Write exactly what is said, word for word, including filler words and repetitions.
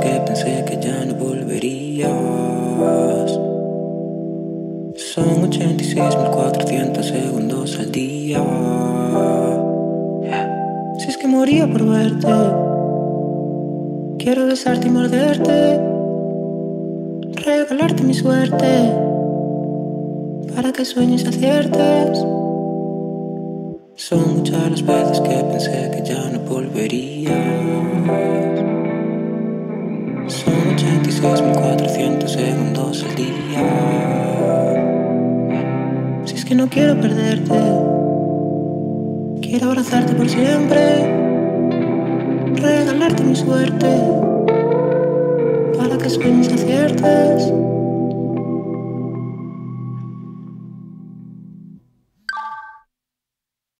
que pensé que ya no volverías. Son ochenta y seis mil cuatrocientos segundos al día. Si es que moría por verte, quiero besarte y morderte, regalarte mi suerte, para que sueñes y aciertes. Son muchas las veces que pensé que ya no volverías. Son ochenta y seis mil cuatrocientos segundos al día. Si es que no quiero perderte, quiero abrazarte por siempre, regalarte mi suerte, para que sueñes y aciertes.